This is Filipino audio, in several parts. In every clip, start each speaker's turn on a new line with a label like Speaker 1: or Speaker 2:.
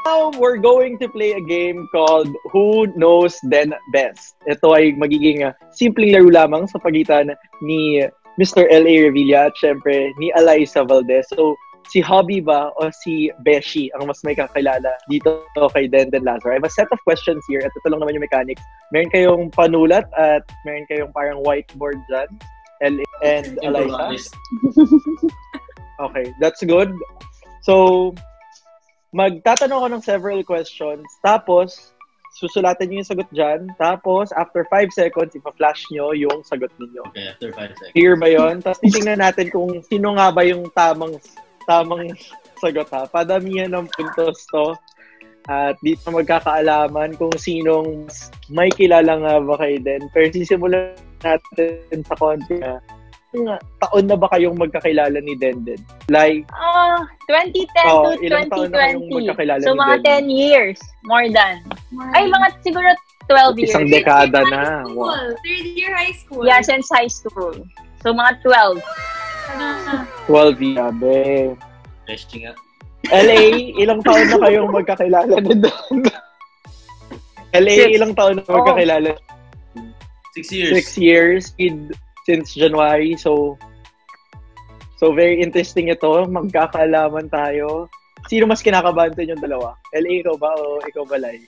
Speaker 1: we're going to play a game called Who Knows Den Best. Ito ay magiging simpleng laro lamang sa pagitan ni Mr. L.A. Revilla at syempre ni Alyssa Valdez. So, si hubby ba o si beshie ang mas may kakilala dito kay Denden Lazaro? I have a set of questions here at ito lang naman yung mechanics. Meron kayong panulat at meron kayong parang whiteboard dyan. L.A. and Alyssa. Okay, that's good. So, magtatanong ako ng several questions. Tapos, susulatin nyo yung sagot dyan. Tapos, after 5 seconds, ipa-flash nyo yung sagot ninyo.
Speaker 2: Okay, after 5 seconds.
Speaker 1: Clear ba yun? Tapos, titingnan natin kung sino nga ba yung tamang sagot, ha? Padamihan ng puntos to. At dito magkakaalaman kung sinong may kilala nga ba kayo din. Pero sisimulan natin sa konti na taon na ba kayong magkakilala ni Denden? Like,
Speaker 3: 2010 to 2020. So, mga 10 years. More than. Ay, mga siguro 12 years.
Speaker 1: Isang dekada na.
Speaker 4: Wow. Third year high school.
Speaker 3: Yeah, since high school. So, mga 12.
Speaker 1: 12 yabe.
Speaker 2: Beshie nga.
Speaker 1: LA, ilang taon na kayong magkakilala ni Denden? LA, ilang taon na magkakilala?
Speaker 2: 6 years.
Speaker 1: 6 years. Since January, so very interesting ito. Magkakaalaman tayo. Sino mas kinakabahan sa inyong dalawa? LA, ikaw ba o ikaw ba, Lai?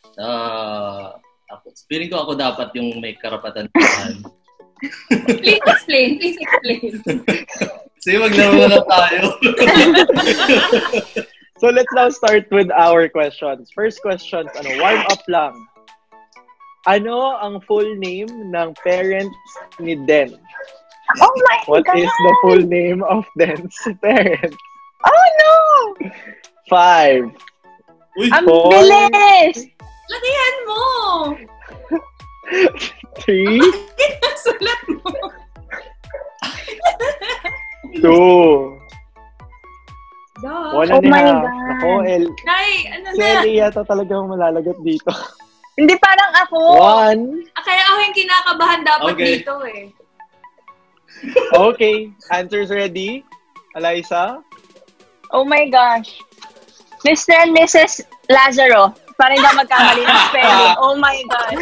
Speaker 2: Ako. Feeling ko ako dapat yung may karapatan.
Speaker 4: Please explain.
Speaker 2: Sige, maglaro na tayo.
Speaker 1: So let's now start with our questions. First questions, warm up lang. Ano ang full name ng parents ni Den?
Speaker 3: Oh my God!
Speaker 1: What is the full name of Den's parents?
Speaker 3: Oh no!
Speaker 1: 5.
Speaker 2: Uy,
Speaker 3: ang bilis!
Speaker 4: Latihan mo!
Speaker 1: 3.
Speaker 4: Sulat mo!
Speaker 1: 2. Wala
Speaker 3: Oh my
Speaker 1: na.
Speaker 3: God!
Speaker 1: Ako,
Speaker 4: Nay, ano
Speaker 1: si
Speaker 4: na?
Speaker 1: Ellie yata talagang malalagot dito.
Speaker 3: Hindi parang ako.
Speaker 1: 1.
Speaker 4: Kaya ako yung kinakabahan dapat dito eh.
Speaker 1: Okay. Answers ready? Alyssa?
Speaker 3: Oh my gosh. Mr. and Mrs. Lazaro. Para hindi magkamali ng spelling. Oh my gosh.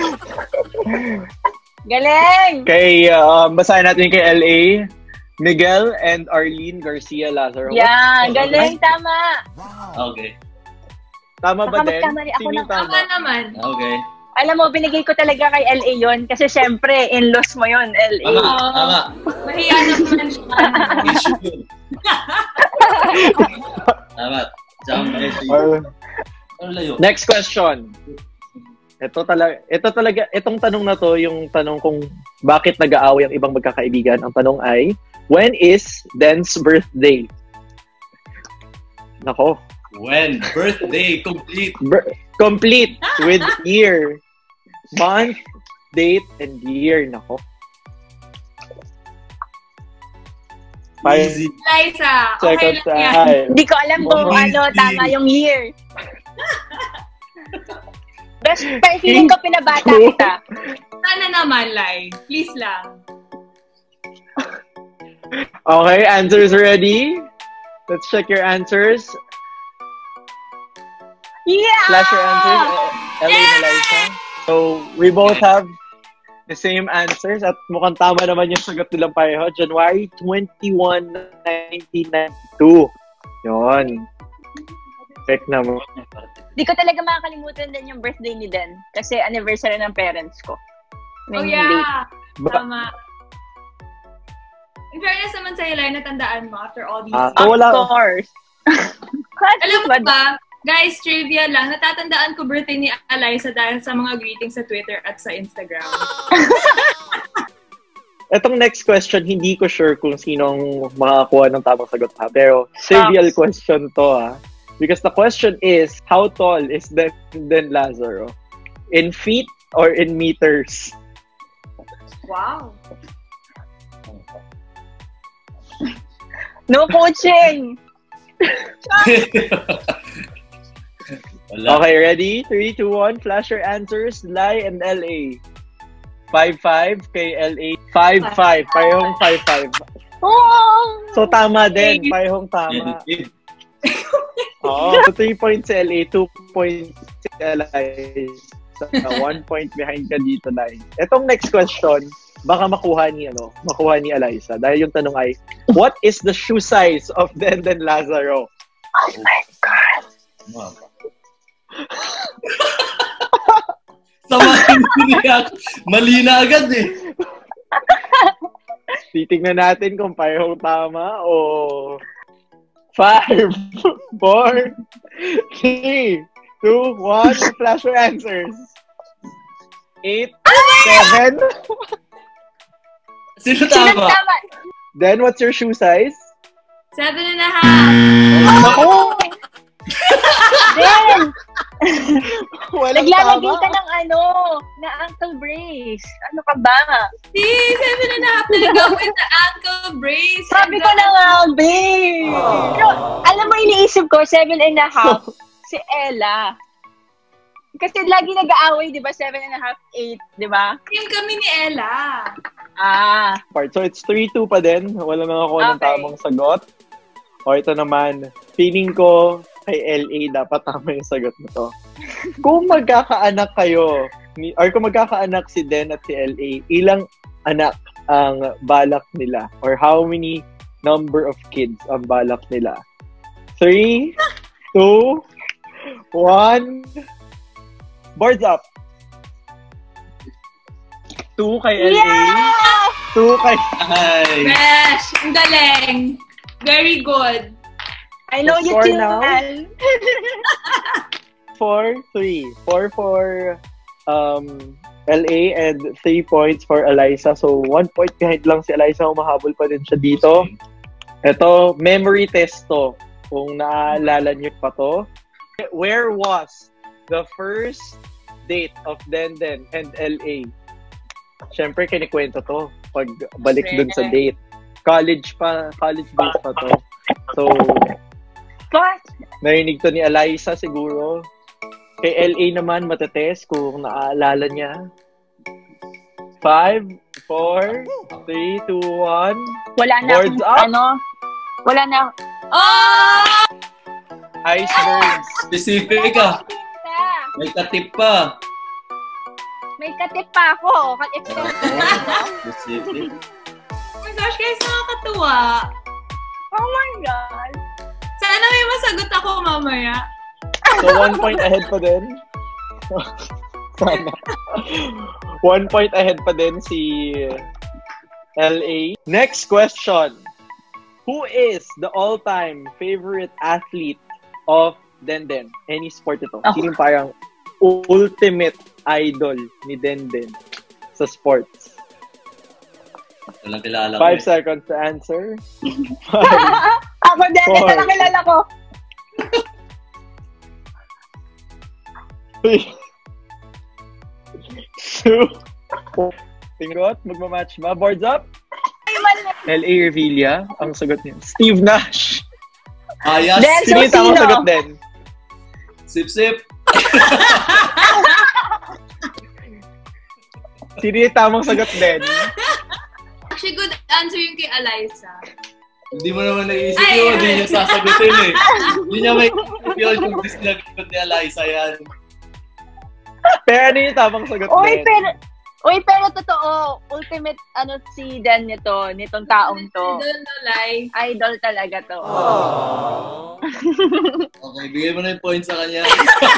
Speaker 3: Galing!
Speaker 1: Kay, basahin natin kay LA. Miguel and Arlene Garcia Lazaro.
Speaker 3: Yeah, galing. Tama.
Speaker 2: Okay.
Speaker 1: Tama ba din?
Speaker 3: Ako
Speaker 1: Sino
Speaker 3: ng
Speaker 4: Tama naman.
Speaker 2: Okay.
Speaker 3: Alam mo, binigay ko talaga kay LA yon kasi syempre, in-laws mo yon LA.
Speaker 2: Tama.
Speaker 4: Mahiya naman siya.
Speaker 2: Tama.
Speaker 1: Next question. Itong tanong na to, yung tanong kung bakit nag-aaway ang ibang magkakaibigan. Ang tanong ay, when is Den's birthday? Nako.
Speaker 2: When? Birthday. Complete.
Speaker 1: Complete with year, month, date, and year. Nako.
Speaker 2: Easy.
Speaker 4: Liza, okay lang yan.
Speaker 3: Hindi ko alam kung tama yung year. Pero feeling ko pinabata kita.
Speaker 4: Sana naman, Lai. Please lang.
Speaker 1: Okay, answers ready? Let's check your answers.
Speaker 3: Yeah!
Speaker 1: Flash your answers, Ellie and Alyssa. So, we both have the same answers at mukhang tama naman yung sagot nilang pareho. January 21, 1992. Yun. Check naman.
Speaker 3: Di ko talaga makakalimutan din yung birthday ni Den kasi anniversary ng parents ko.
Speaker 4: Oh yeah! Tama. In fairness naman sa'yo, Lai, natandaan mo after all these years.
Speaker 3: Of course.
Speaker 4: Alam mo ba, guys, trivia lang, natatandaan ko birthday ni Alyssa dahil sa mga greetings sa Twitter at sa Instagram.
Speaker 1: Etong next question, hindi ko sure kung sinong makakuha ng tamang sagot ha. Pero, trivial question to ha. Because the question is, how tall is Denden Lazaro? In feet or in meters?
Speaker 4: Wow.
Speaker 3: No coaching!
Speaker 1: Okay, ready? 3, 2, 1. Flash your answers. Lai and LA. 5-5 kay LA. 5-5. Parehong 5-5.
Speaker 3: Oh!
Speaker 1: So, tama din. Parehong tama. Oo. 3 points si LA, 2 points si Alyssa. 1 point behind ka dito, Lai. Etong next question, baka makuha ni Alyssa. Dahil yung tanong ay, what is the shoe size of Denden Lazaro?
Speaker 3: Oh my God.
Speaker 2: Wow. Sama yung mali na agad eh.
Speaker 1: Titignan natin kung parehong tama o 5, 4, 3, 2, 1. Flash your answers. 8, 7.
Speaker 2: Sino tama?
Speaker 1: Then, what's your shoe size?
Speaker 4: 7.5.
Speaker 1: Oh!
Speaker 3: Then,
Speaker 1: Walang
Speaker 3: naglalagay
Speaker 1: tama.
Speaker 3: ka ng na ankle brace. Ano ka ba?
Speaker 4: Si 7.5 talaga with the ankle brace.
Speaker 3: Sabi ko na nga, babe. Pero, alam mo, iniisip ko, 7.5, si Ella. Kasi lagi nag-aaway, di ba? 7.5, 8, di ba?
Speaker 4: Team kami ni Ella.
Speaker 1: So, it's 3-2 pa din. Wala nang ako ng tamang sagot. O, ito naman. Feeling ko, kay LA, dapat tama yung sagot mo to. Kung magkakaanak kayo, or kung magkakaanak si Den at si LA, ilang anak ang balak nila? Or how many number of kids ang balak nila? 3, 2, 1. Boards up. 2 kay LA.
Speaker 3: Yeah!
Speaker 1: 2 kay...
Speaker 2: Ay.
Speaker 4: Besh, ang galing. Very good.
Speaker 3: I know you
Speaker 1: Score
Speaker 3: too,
Speaker 1: now?
Speaker 3: man.
Speaker 1: 4-3. 4 for LA and 3 points for Alyssa. So, 1 point behind lang si Alyssa. Umahabol pa din siya dito. Ito, memory test to. Kung naaalala niyo pa to. Where was the first date of Denden and LA? Siyempre, kinikwento to. Pag balik dun sa date. College days pa to. So,
Speaker 3: What?
Speaker 1: narinig to ni Alyssa siguro. Kay LA naman, matetest kung naaalala niya. 5, 4, 3, 2, 1.
Speaker 3: Wala na.
Speaker 1: Boards up.
Speaker 3: Wala na.
Speaker 4: Oh!
Speaker 1: Icebergs.
Speaker 2: Specific ah. May katip pa.
Speaker 3: May katip pa ako.
Speaker 2: Specific.
Speaker 4: Oh my gosh, guys, nakakatuwa.
Speaker 3: Oh my God.
Speaker 4: Sana may masagot ako mamaya.
Speaker 1: So, 1 point ahead pa din. Sana. 1 point ahead pa din si LA. Next question. Who is the all-time favorite athlete of Denden? Any sport ito. Sino yung parang ultimate idol ni Denden sa sports?
Speaker 2: Walang kilala
Speaker 1: 5 seconds to answer.
Speaker 3: Ako din. Ito lang kilala ko.
Speaker 1: 3, 2, Tingot, magmamatch ba? Boards up? LA Revilla, ang sagot niya. Steve Nash.
Speaker 2: Ayas.
Speaker 1: Sino yung tamang sagot din?
Speaker 2: Sip-sip.
Speaker 1: Sino yung tamang sagot din?
Speaker 4: Actually, good answer yung kay Alyssa.
Speaker 2: Hindi mo naman naisip yun. Hindi niya sasagutin eh. Hindi niya may yun kung disnagot ni Alyssa yan.
Speaker 1: Pero ano yung tamang sagot din?
Speaker 3: Pero totoo, ultimate si Dan nitong taong to.
Speaker 4: Idol no lie.
Speaker 3: Idol talaga to.
Speaker 2: Okay, bigay mo na yung point sa kanya.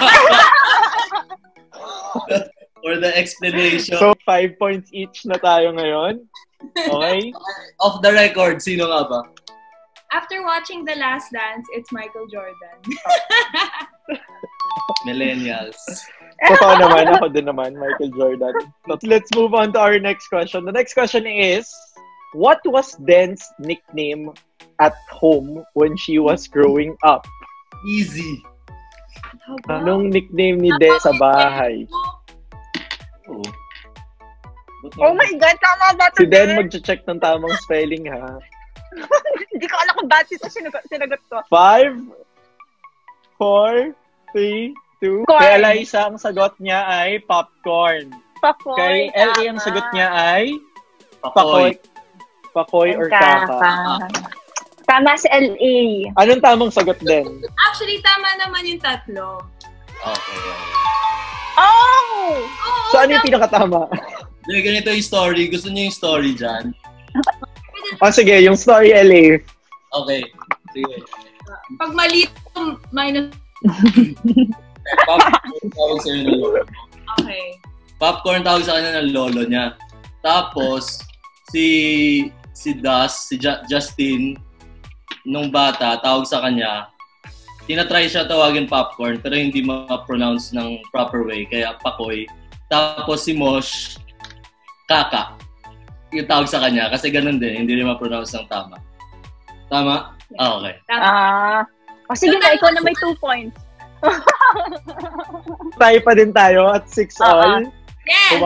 Speaker 2: For the explanation.
Speaker 1: So, 5 points each na tayo ngayon. Okay?
Speaker 2: Off the record, sino nga ba?
Speaker 4: After watching The Last Dance, it's Michael Jordan.
Speaker 2: Millennials.
Speaker 1: Totoo naman, ako din naman, Michael Jordan. But let's move on to our next question. The next question is, what was Den's nickname at home when she was growing up?
Speaker 2: Easy.
Speaker 1: Anong nickname ni Den sa bahay?
Speaker 2: Oh.
Speaker 3: Oh my God, tama ba ito?
Speaker 1: Si Den mag-check ng tamang spelling, ha?
Speaker 3: Hindi ko alam kung bakit ito sinagot ko.
Speaker 1: 5, 4, 3, 2.
Speaker 3: Corn.
Speaker 1: Kay Alyssa, ang sagot niya ay popcorn.
Speaker 3: Pakoy.
Speaker 1: Kay LA, ang sagot niya ay
Speaker 2: Pakoy.
Speaker 1: pakoy or kaka.
Speaker 3: Tama si LA.
Speaker 1: Anong tamang sagot din?
Speaker 4: Actually, tama naman yung tatlo.
Speaker 2: Okay.
Speaker 3: Oh!
Speaker 4: Oo,
Speaker 1: So, ano yung pinakatama?
Speaker 2: Hindi, ganito yung story. Gusto niyo yung story dyan?
Speaker 1: Sige, yung story LA.
Speaker 2: Okay. Sige.
Speaker 4: Pag mali, minus.
Speaker 2: Popcorn tawag sa ng lolo.
Speaker 4: Okay.
Speaker 2: Popcorn tawag sa kanya ng lolo niya. Tapos, si Justin, nung bata, tawag sa kanya, tinatry siya tawagin popcorn, pero hindi ma-pronounce ng proper way, kaya pakoy. Tapos si Mosh, kaka. Yung tawag sa kanya, kasi ganun din, hindi rin ma-pronounce ng tama. Tama? Okay.
Speaker 3: Sige na, ikaw na may 2 points.
Speaker 1: Tayo pa din tayo at 6 all.
Speaker 4: Yes!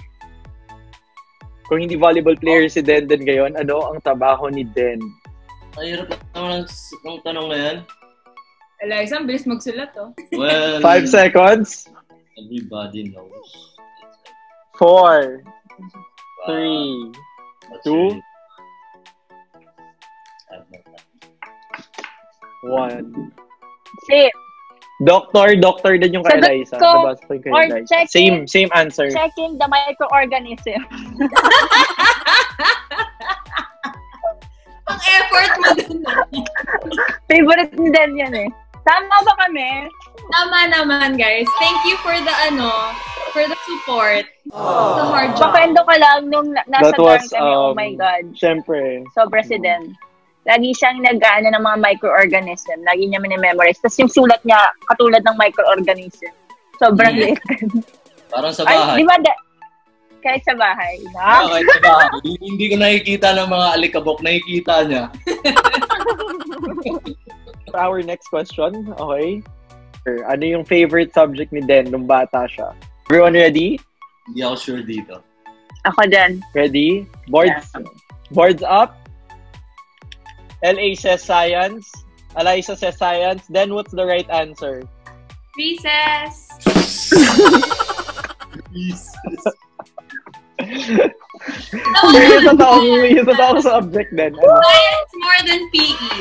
Speaker 1: Kung hindi volleyball player si Denden ngayon, ano ang trabaho ni Den?
Speaker 2: Mahirap naman ang tanong na yan.
Speaker 4: Eliza, ang bilis magsulat, oh.
Speaker 2: Well,
Speaker 1: 5 seconds.
Speaker 2: Everybody knows.
Speaker 1: 4, 3, 2, 1.
Speaker 3: Sip.
Speaker 1: Doctor din yung kay
Speaker 3: Sagot
Speaker 1: Eliza.
Speaker 3: ko,
Speaker 1: Nabasa ko yung kay
Speaker 3: or
Speaker 1: Eliza.
Speaker 3: checking-
Speaker 1: Same answer.
Speaker 3: Checking the microorganism.
Speaker 4: Ang effort mo dun.
Speaker 3: Favorite ni Den yan eh. Tama ba kami?
Speaker 4: Tama naman, guys. Thank you for the, for the support. The hard job.
Speaker 3: Pakwento ka lang nung nasa
Speaker 1: That
Speaker 3: dorm
Speaker 1: was,
Speaker 3: kami, oh my God.
Speaker 1: Siyempre.
Speaker 3: Sobra si Den. Lagi siyang nag-ano ng mga microorganism. Lagi niya minimemorize. Tapos yung sulat niya, katulad ng microorganism. Sobrang liit.
Speaker 2: Parang sa
Speaker 3: Ay,
Speaker 2: bahay.
Speaker 3: di ba, kahit sa bahay.
Speaker 2: Kahit sa bahay. Hindi ko nakikita ng mga alikabok. Nakikita niya.
Speaker 1: For our next question, okay? Ano yung favorite subject ni Den nung bata siya? Everyone ready?
Speaker 2: Hindi ako sure dito.
Speaker 3: Ako din.
Speaker 1: Ready? Boards up. LA says science. Alyssa says science. Then what's the right answer?
Speaker 4: Recess.
Speaker 1: Yung totoong subject din.
Speaker 4: Science more than PE.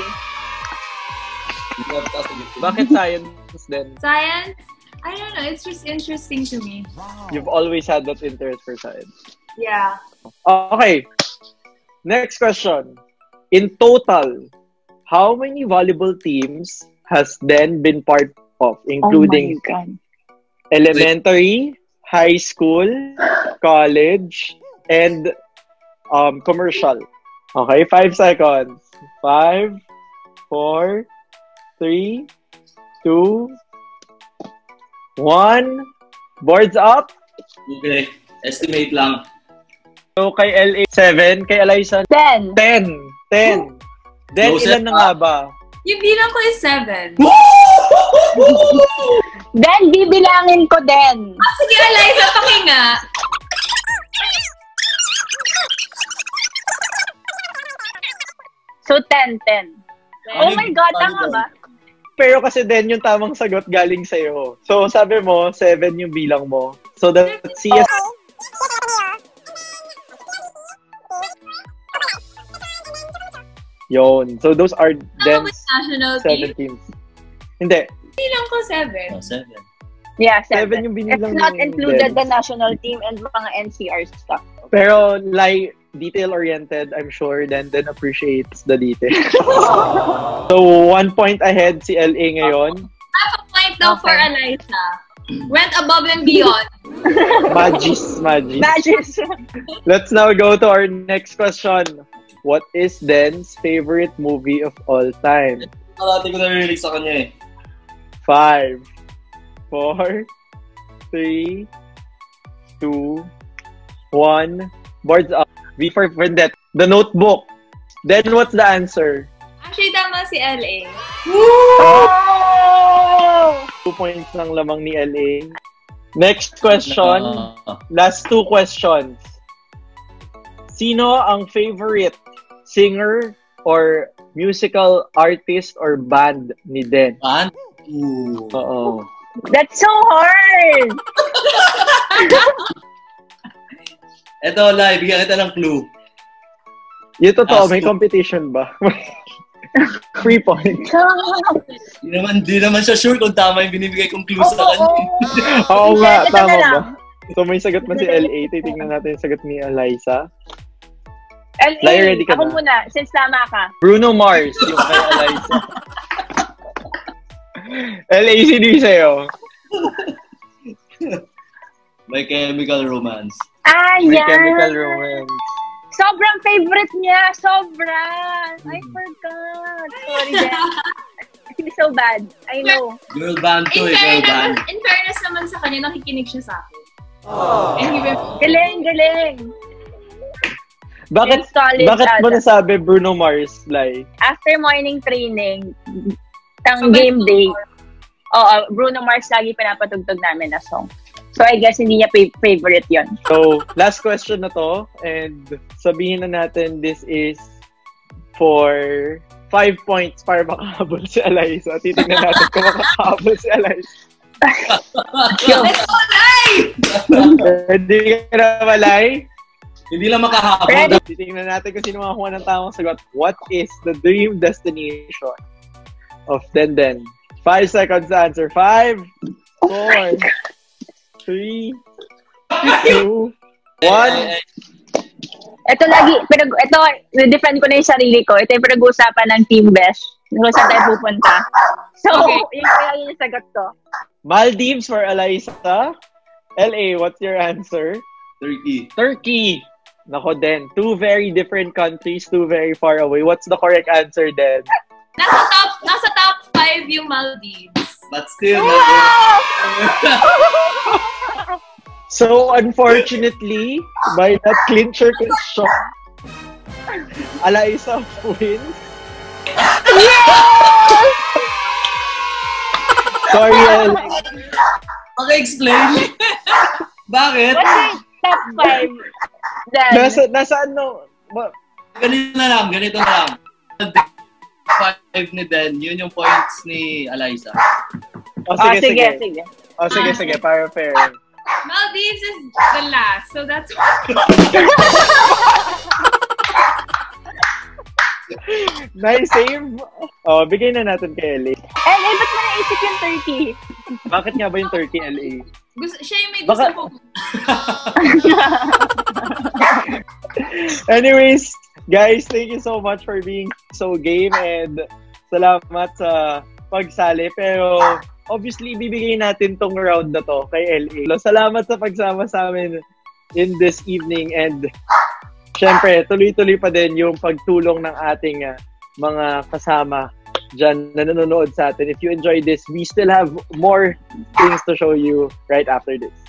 Speaker 1: Bakit science din?
Speaker 4: Science? I don't know. It's just interesting to me.
Speaker 1: You've always had that interest for science.
Speaker 4: Yeah.
Speaker 1: Okay. Next question. In total, how many volleyball teams has Den been part of, including elementary, high school, college, and commercial? Okay, 5 seconds. 5, 4, 3, 2, 1. Boards up.
Speaker 2: Okay. Estimate lang.
Speaker 1: So, kay LA, 7. Kay Alyssa,
Speaker 3: 10.
Speaker 1: 10. Then,
Speaker 2: Joseph,
Speaker 1: ilan na nga ba?
Speaker 4: Yung bilang ko is 7.
Speaker 3: Then, bibilangin ko din.
Speaker 4: Sige, Eliza, pakinga.
Speaker 3: So, 10. Oh my God, tama ba?
Speaker 1: Pero kasi din yung tamang sagot galing sa'yo. So, sabi mo, 7 yung bilang mo. So, that's CS. Yun. So, those are Den's
Speaker 4: National
Speaker 1: 7
Speaker 4: team.
Speaker 1: teams. Hindi.
Speaker 4: Bilang ko 7.
Speaker 2: 7.
Speaker 3: Yeah, 7.
Speaker 1: 7 yung binilang
Speaker 3: It's not
Speaker 1: ni
Speaker 3: included
Speaker 1: Den.
Speaker 3: the national team and mga NCR stuff.
Speaker 1: Pero, like, detail-oriented, I'm sure Den appreciates the detail. So, 1 point ahead si LA ngayon.
Speaker 4: Half a point daw for Eliza. Went above and beyond.
Speaker 1: Magis.
Speaker 3: Badges.
Speaker 1: Let's now go to our next question. What is Den's favorite movie of all time?
Speaker 2: Dati ko narinig sa kanya eh.
Speaker 1: 5, 4, 3, 2, 1. Boards up. V for Vendetta. The Notebook. Then what's the answer?
Speaker 4: Actually, tama si LA.
Speaker 3: Oh!
Speaker 1: 2 points ng lamang ni LA. Next question. Last 2 questions. Sino ang favorite singer or musical artist or band ni Den?
Speaker 2: Band?
Speaker 1: Oo.
Speaker 3: That's so hard!
Speaker 2: Eto, live. Bigyan kita ng clue.
Speaker 1: Yung totoo, may competition ba? 3 points.
Speaker 2: Di naman siya sure kung tama yung binibigay kong clue sa kanya.
Speaker 1: Oo nga, tama ba? So may sagot na si LA. Titignan natin yung sagot ni Alyssa.
Speaker 3: LA, ready ka ako na? Muna, since tama ka.
Speaker 1: Bruno Mars, yung kay Alyssa. LA, sino yung sa'yo?
Speaker 2: My Chemical Romance.
Speaker 3: Yeah.
Speaker 1: My Chemical Romance.
Speaker 3: Sobrang favorite niya. Sobrang. I forgot. Sorry, Dan. It's so bad. I know.
Speaker 2: Girl band to girl band.
Speaker 4: In fairness naman sa kanya, nakikinig siya sa akin.
Speaker 3: Galing.
Speaker 1: Bakit mo nasabi Bruno Mars, Lai?
Speaker 3: After morning training, game day, Bruno Mars lagi pinapatugtog namin na song. So, I guess hindi niya favorite yon.
Speaker 1: So, last question na to. And sabihin na natin, this is for 5 points para makahabol si Alyssa. Titignan natin kung makahabol si Alyssa.
Speaker 4: Let's go, Lai!
Speaker 1: Hindi ka na malay?
Speaker 2: Hindi lang makahabol.
Speaker 1: Titignan natin kung sino makakuha ng tamang sagot. What is the dream destination of Denden? 5 seconds to answer. 5, 4, 3, 2, 1.
Speaker 3: Ito, defend ko na yung sarili ko. Ito yung pinag-uusapan ng Team Besh. Kung saan tayo pupunta. So, yung sagot ko.
Speaker 1: Maldives for Alyssa. LA, what's your answer? Turkey. Nako, Den. 2 very different countries, 2 very far away. What's the correct answer, Den?
Speaker 4: Nasa top 5 yung Maldives.
Speaker 2: But still,
Speaker 1: So, unfortunately, by that clincher question, Alyssa wins.
Speaker 3: Yes!
Speaker 1: Sorry,
Speaker 2: Okay-explain. Bakit?
Speaker 3: What's your top 5?
Speaker 1: Nasa ano?
Speaker 2: Ganito na lang. 5 ni Den, yun yung points ni Alyssa.
Speaker 3: Sige.
Speaker 1: Sige, para fair.
Speaker 4: Maldives is the last, so that's
Speaker 1: Nice save. Bigay na natin kay LA.
Speaker 3: LA, ba't mo naisip yung Turkey?
Speaker 1: Bakit nga ba yung Turkey, LA?
Speaker 4: Siya yung may gusto po.
Speaker 1: Anyways, guys, thank you so much for being so game and salamat sa pagsali. Pero obviously, bibigay natin tong round na to kay LA. Salamat sa pagsama sa amin in this evening and syempre, tuloy-tuloy pa din yung pagtulong ng ating mga kasama dyan na nanonood sa atin. If you enjoyed this, we still have more things to show you right after this.